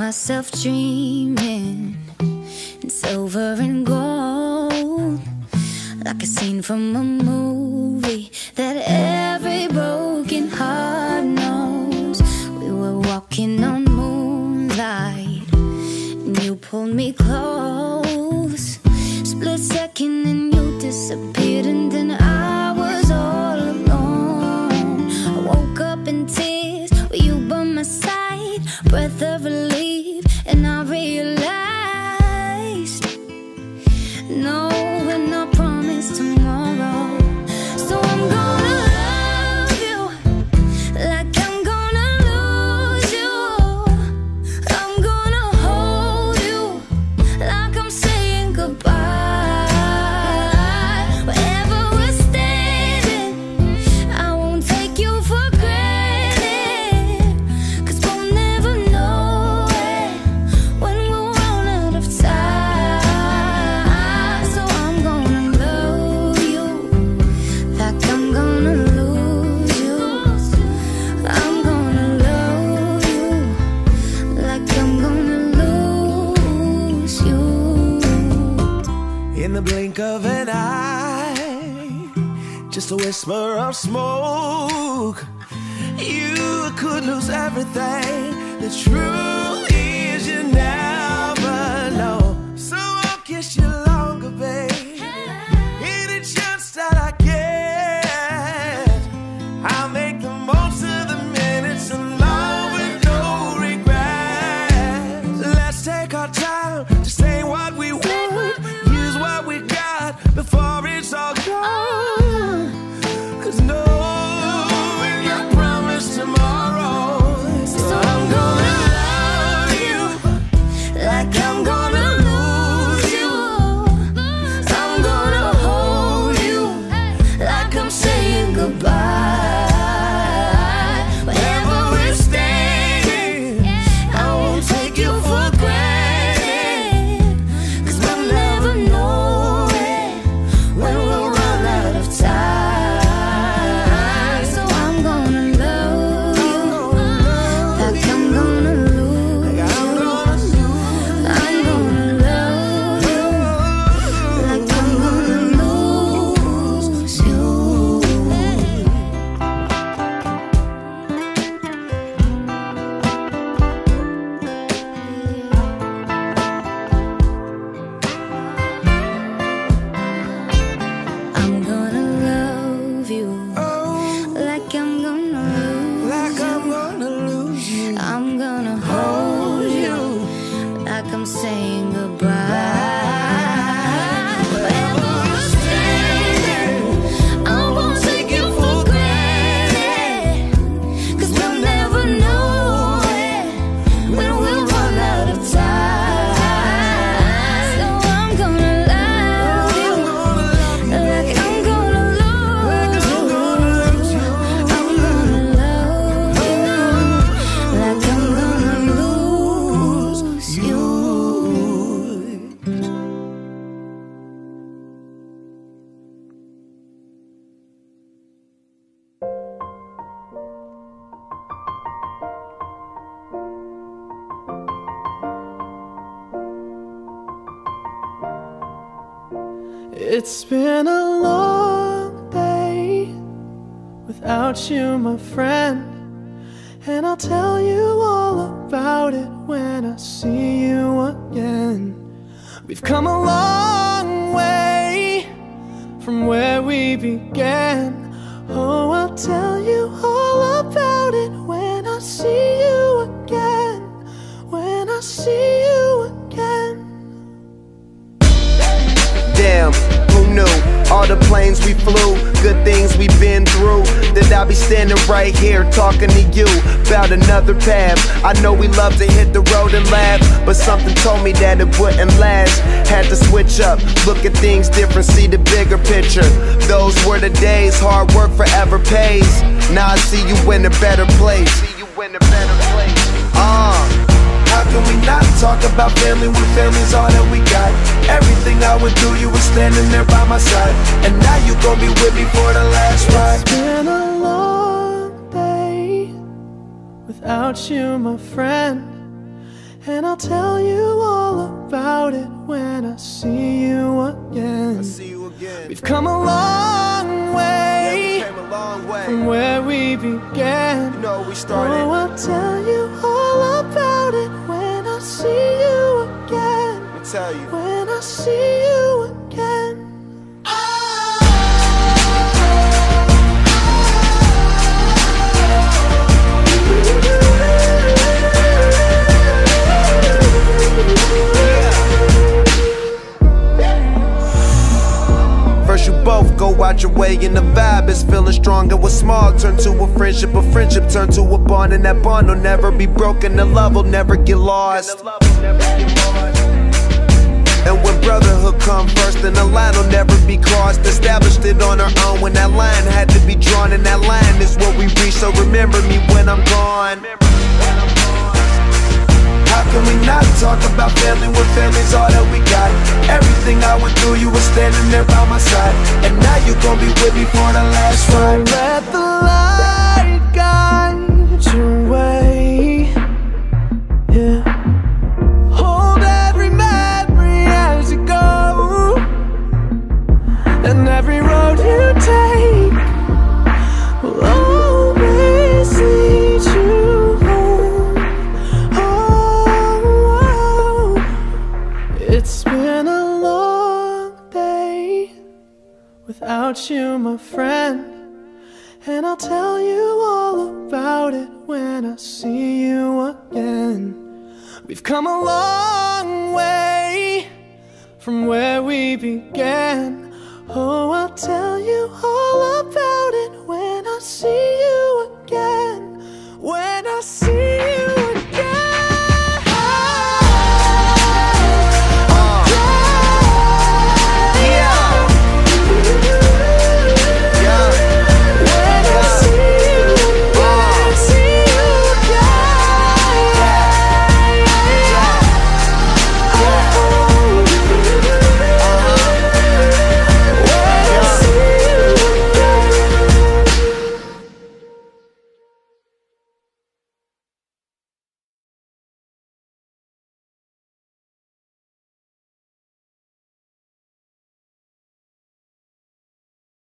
myself dreaming in silver and gold, like a scene from a movie that every broken heart knows. We were walking on moonlight and you pulled me close. Split second and you disappeared, and then I was all alone. I woke up in tears with you by my side, breath of relief, and I realized no, we're not promised tomorrow. So I'm gonna love you like I'm gonna lose you. I'm gonna hold you like I'm saying goodbye. Wherever we're standing, I won't take you for granted, 'cause we'll never know it when we'll run out of time. So I'm gonna love you like I'm gonna lose you. I'm gonna love you like I'm gonna lose you. In the blink of an eye, just a whisper of smoke, you could lose everything. The truth is you never know. So I'll kiss you longer, babe. Any chance that I get, I'll make the most of the minutes alone with no regrets. Let's take our time to say what we want, use what we got before it's all gone. 'Cause no, we're not promised tomorrow. So I'm gonna love you like I'm gonna lose you. I'm gonna hold you like I'm saying goodbye. Wherever we're standing, I won't take you for granted, 'cause we'll never know it when we'll run out of time. So I'm gonna love you like I'm gonna lose you. I'm gonna love you like I'm gonna lose you. I'm gonna love you like I'm gonna lose Like I'm gonna lose you. I'm gonna hold you like I'm saying goodbye. Wherever we're standing, I won't take you for granted, 'cause we'll never know it when we'll run out of time. So I'm gonna love you like I'm gonna lose you. I'm gonna love you like I'm gonna lose you. It's been a long day without you, my friend, and I'll tell you all about it when I see you again. We've come a long way from where we began. Oh, I'll tell you all about it when I see you again. When I see you again. Damn, who knew? All the planes we flew, good things we've been through, that I'll be standing right here talking to you about another path. I know we love to hit the road and laugh, but something told me that it wouldn't last. Had to switch up, look at things different, see the bigger picture. Those were the days, hard work forever pays. Now I see you in a better place. How can we not talk about family when family's all that we got? Everything I would do, you were standing there by my side, and now you gon' be with me for the last ride. It's been a long day without you, my friend, and I'll tell you all about it when I see you again. We've come a long way, from where we began. You know we started. Oh, I'll tell you all about it when I see you again. Let me tell you. When I see you again. First you both go out your way and the vibe is feeling strong. And what's small turn to a friendship turn to a bond. And that bond will never be broken, the love will never get lost. And when brotherhood come first, then the line will never be crossed. Established it on our own when that line had to be drawn. And that line is what we reach, so remember me when I'm gone. How can we not talk about family when family's all that we got? Everything I went through, you were standing there by my side. And now you gon' be with me for the last ride. Let the light guide your way, yeah. Hold every memory as you go, and every road you take will always lead you home. Oh, it's been a long day without you, my friend, and I'll tell you all about it when I see you again. We've come a long way from where we began. Oh, I'll tell you all about it